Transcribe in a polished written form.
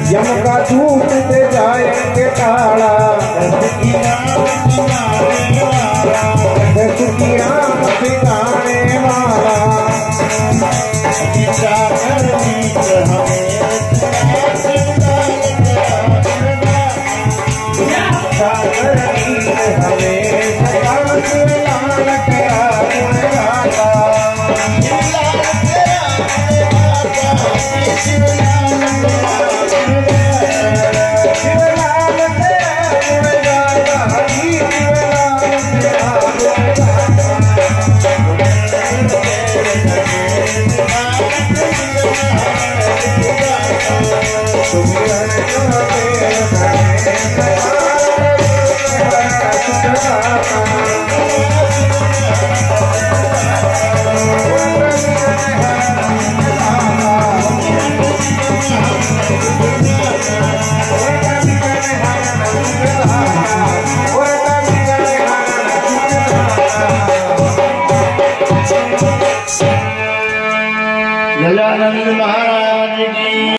यम का दूत से जाएंगे टाड़ा, सुखी राम सिखाने वाला। गजानंद महाराज की